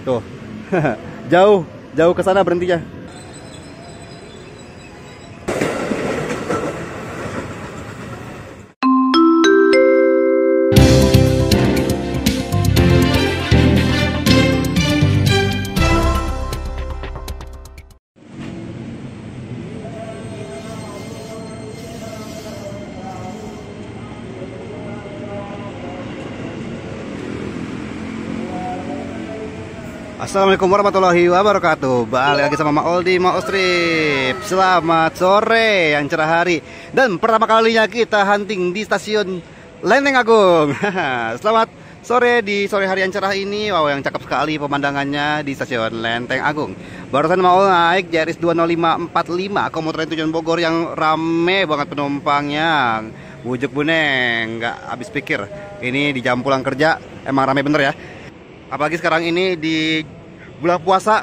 Tuh. Jauh, jauh ke sana berhentinya. Assalamualaikum warahmatullahi wabarakatuh. Balik lagi sama Maol di Maol Strip. Selamat sore yang cerah hari. Dan pertama kalinya kita hunting di stasiun Lenteng Agung. Selamat sore di sore hari yang cerah ini. Wow, yang cakep sekali pemandangannya di stasiun Lenteng Agung. Barusan Maol naik JRS 20545 komuter tujuan Bogor yang rame banget penumpangnya. Bujuk buneng, nggak habis pikir. Ini di jam pulang kerja emang rame bener ya. Apalagi sekarang ini di bulan puasa.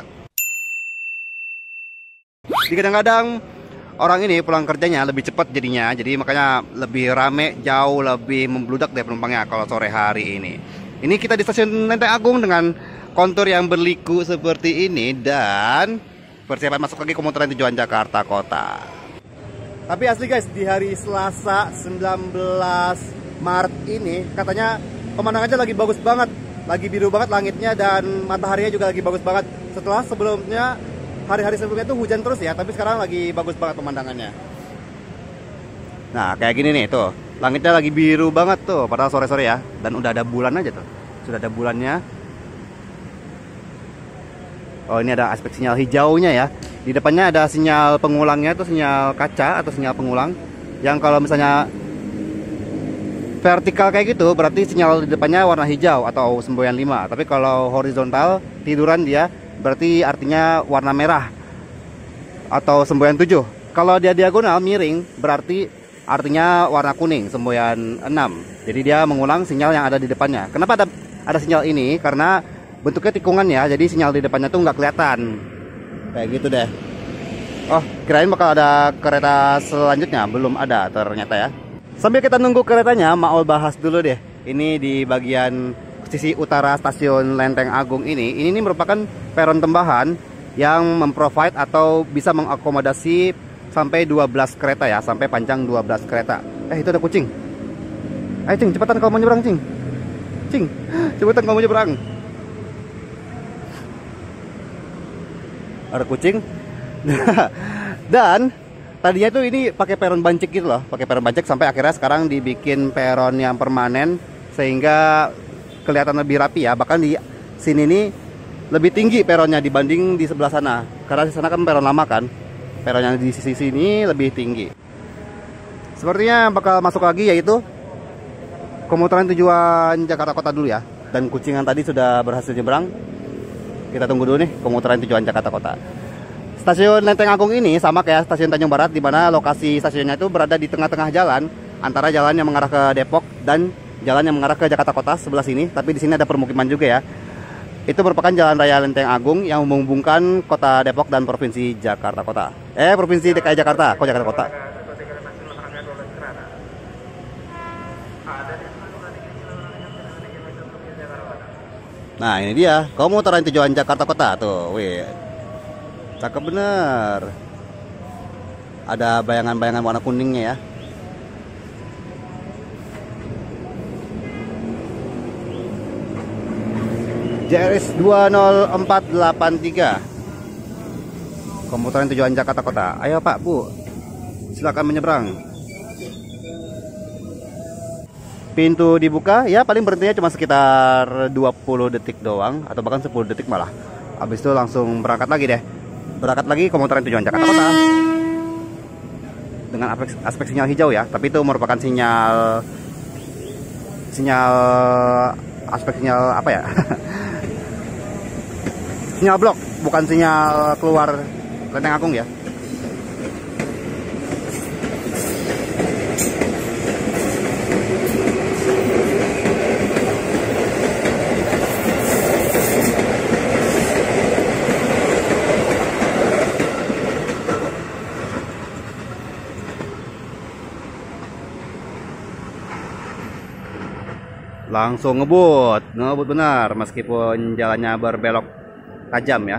Kadang-kadang orang ini pulang kerjanya lebih cepat jadinya. Jadi makanya lebih rame, jauh lebih membludak deh penumpangnya kalau sore hari ini. Ini kita di stasiun Lenteng Agung dengan kontur yang berliku seperti ini. Dan persiapan masuk lagi komuter tujuan Jakarta Kota. Tapi asli guys, di hari Selasa 19 Maret ini katanya pemandangannya lagi bagus banget. Lagi biru banget langitnya dan mataharinya juga lagi bagus banget. Setelah sebelumnya, hari-hari sebelumnya itu hujan terus ya, tapi sekarang lagi bagus banget pemandangannya. Nah, kayak gini nih tuh. Langitnya lagi biru banget tuh, padahal sore-sore ya. Dan udah ada bulan aja tuh. Sudah ada bulannya. Oh, ini ada aspek sinyal hijaunya ya. Di depannya ada sinyal pengulangnya, itu sinyal kaca atau sinyal pengulang. Yang kalau misalnya vertikal kayak gitu berarti sinyal di depannya warna hijau atau semboyan 5. Tapi kalau horizontal tiduran dia berarti artinya warna merah atau semboyan 7. Kalau dia diagonal miring berarti artinya warna kuning semboyan 6. Jadi dia mengulang sinyal yang ada di depannya. Kenapa ada sinyal ini? Karena bentuknya tikungan ya. Jadi sinyal di depannya tuh nggak kelihatan. Kayak gitu deh. Oh, kirain bakal ada kereta selanjutnya. Belum ada ternyata ya. Sambil kita nunggu keretanya, Maol bahas dulu deh. Ini di bagian sisi utara stasiun Lenteng Agung ini merupakan peron tambahan yang memprovide atau bisa mengakomodasi sampai 12 kereta ya, sampai panjang 12 kereta. Itu ada kucing. Ayo Cing, cepetan kalau mau nyebrang Cing. Cing, cepetan kalau mau nyebrang. Ada kucing. Dan tadinya tuh ini pakai peron bancik gitu loh, pakai peron bancik sampai akhirnya sekarang dibikin peron yang permanen sehingga kelihatan lebih rapi ya. Bahkan di sini nih lebih tinggi peronnya dibanding di sebelah sana. Karena di sana kan peron lama kan. Peron yang di sisi sini lebih tinggi. Sepertinya bakal masuk lagi yaitu komuteran tujuan Jakarta Kota dulu ya. Dan kucingan tadi sudah berhasil nyebrang. Kita tunggu dulu nih komuteran tujuan Jakarta Kota. Stasiun Lenteng Agung ini sama kayak stasiun Tanjung Barat, di mana lokasi stasiunnya itu berada di tengah-tengah jalan antara jalan yang mengarah ke Depok dan jalan yang mengarah ke Jakarta Kota sebelah sini. Tapi di sini ada permukiman juga ya. Itu merupakan jalan raya Lenteng Agung yang menghubungkan kota Depok dan provinsi Jakarta Kota. Provinsi DKI Jakarta, kok Jakarta Kota. Nah ini dia komuteran tujuan Jakarta Kota tuh, wih. Cakep bener. Ada bayangan-bayangan warna kuningnya ya. JRS 20483 komuteran tujuan Jakarta Kota. Ayo Pak, Bu, silakan menyeberang. Pintu dibuka ya, paling berhentinya cuma sekitar 20 detik doang, atau bahkan 10 detik malah. Habis itu langsung berangkat lagi deh. Berangkat lagi komuteran tujuan Jakarta Kota dengan aspek sinyal hijau ya, tapi itu merupakan sinyal aspek sinyal apa ya? Sinyal blok, bukan sinyal keluar Lenteng Agung ya. Langsung ngebut benar meskipun jalannya berbelok tajam ya.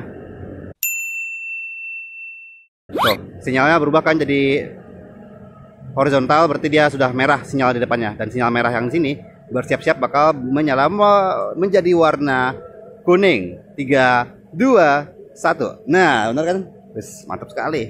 Tuh, sinyalnya berubah kan jadi horizontal, berarti dia sudah merah sinyal di depannya, dan sinyal merah yang sini bersiap-siap bakal menyala menjadi warna kuning. 3, 2, 1. Nah, benar kan? Wis, mantap sekali.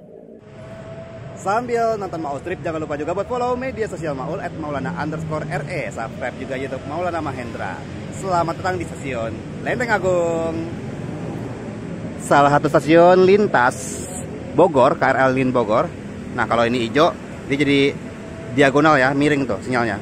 Sambil nonton Maul Trip, jangan lupa juga buat follow media sosial Maul @maulana_re, subscribe juga YouTube Maulana Mahendra. Selamat datang di stasiun Lenteng Agung, salah satu stasiun lintas Bogor, KRL Lin Bogor. Nah, kalau ini hijau, dia jadi diagonal ya, miring tuh sinyalnya.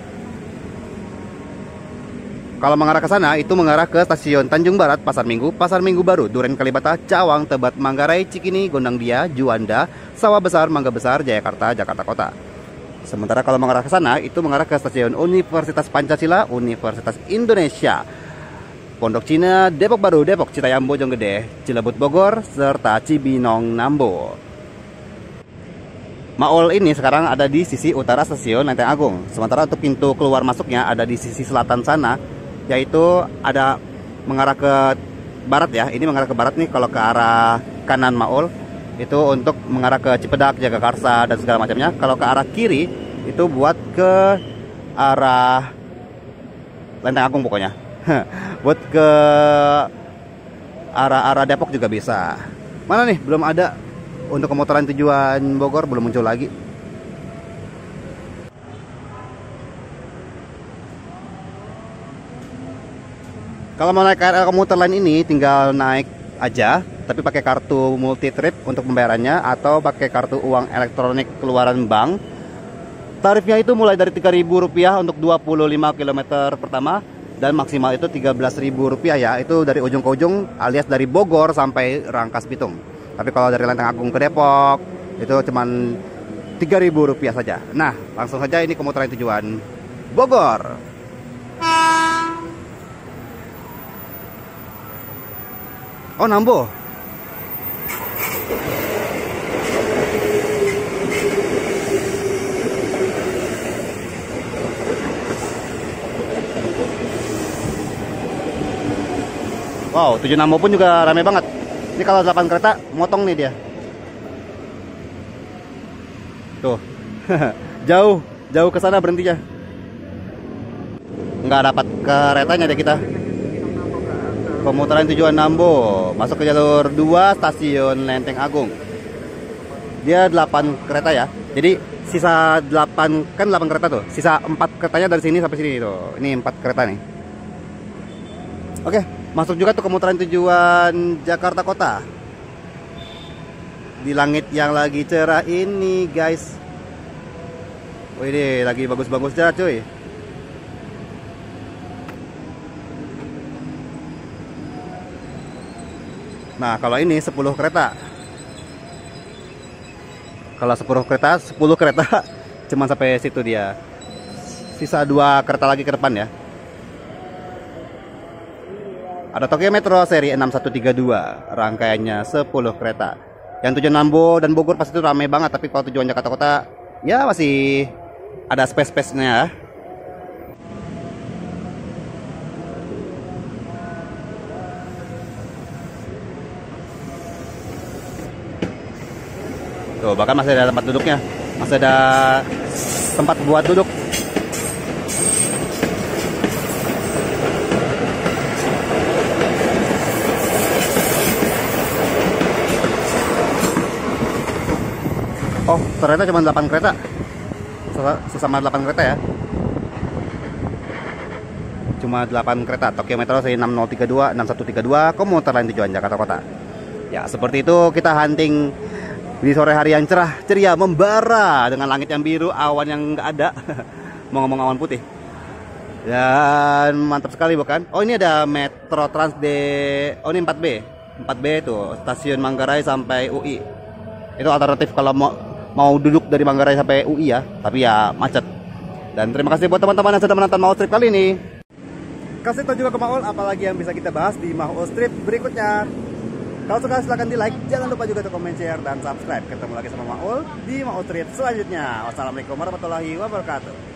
Kalau mengarah ke sana, itu mengarah ke stasiun Tanjung Barat, Pasar Minggu Baru, Duren Kalibata, Cawang, Tebet, Manggarai, Cikini, Gondang Dia, Juanda, Sawah Besar, Mangga Besar, Jayakarta, Jakarta Kota. Sementara kalau mengarah ke sana, itu mengarah ke stasiun Universitas Pancasila, Universitas Indonesia, Pondok Cina, Depok Baru, Depok, Citayam, Bojonggede, Cilebut Bogor, serta Cibinong Nambo. Maul ini sekarang ada di sisi utara stasiun Lenteng Agung. Sementara untuk pintu keluar masuknya ada di sisi selatan sana, yaitu ada mengarah ke barat ya. Ini mengarah ke barat nih. Kalau ke arah kanan Maul itu untuk mengarah ke Cipedak, Jagakarsa, dan segala macamnya. Kalau ke arah kiri itu buat ke arah Lenteng Agung pokoknya. Buat ke arah Depok juga bisa. Mana nih? Belum ada. Untuk komuteran tujuan Bogor belum muncul lagi. Kalau mau naik KRL komuter lain ini tinggal naik aja, tapi pakai kartu multi trip untuk pembayarannya atau pakai kartu uang elektronik keluaran bank. Tarifnya itu mulai dari Rp3.000 untuk 25 km pertama, dan maksimal itu Rp13.000 ya. Itu dari ujung ke ujung, alias dari Bogor sampai Rangkas Bitung. Tapi kalau dari Lenteng Agung ke Depok itu cuman Rp3.000 saja. Nah, langsung saja ini komuteran tujuan Bogor. Oh, Nambo. Wow, tujuan Nambo pun juga ramai banget. Ini kalau 8 kereta motong nih dia. Tuh. jauh ke sana berhentinya. Nggak dapat keretanya deh kita. Pemutaran tujuan Nambo, masuk ke jalur 2 stasiun Lenteng Agung. Dia 8 kereta ya. Jadi sisa 8 kan 8 kereta tuh. Sisa 4 keretanya dari sini sampai sini tuh. Ini 4 kereta nih. Oke, masuk juga tuh pemutaran tujuan Jakarta Kota. Di langit yang lagi cerah ini, guys. Wih, ini lagi bagus-bagusnya, cuy. Nah, kalau ini 10 kereta. Kalau 10 kereta cuman sampai situ dia. Sisa 2 kereta lagi ke depan ya. Ada Tokyo Metro seri 6132, rangkaiannya 10 kereta. Yang tujuan Nambo dan Bogor pasti itu ramai banget, tapi kalau tujuan Jakarta Kota ya masih ada space-space-nya. Tuh, bahkan masih ada tempat duduknya. Masih ada tempat buat duduk. Oh, ternyata cuma 8 kereta. Sesama 8 kereta ya. Cuma 8 kereta. Tokyo Metro seri 6032, 6132, komuter lain tujuan Jakarta Kota. Ya, seperti itu kita hunting di sore hari yang cerah, ceria, membara dengan langit yang biru, awan yang nggak ada. Mau ngomong awan putih. Dan mantap sekali bukan? Oh, ini ada Metro Trans oh ini 4B. 4B tuh, stasiun Manggarai sampai UI. Itu alternatif kalau mau duduk dari Manggarai sampai UI ya, tapi ya macet. Dan terima kasih buat teman-teman yang sudah menonton Maul Trip kali ini. Kasih tahu juga ke Maul apalagi yang bisa kita bahas di Maul Trip berikutnya. Kalau suka silahkan di like, jangan lupa juga untuk komen, share, dan subscribe. Ketemu lagi sama Maul di Maul Trip selanjutnya. Wassalamualaikum warahmatullahi wabarakatuh.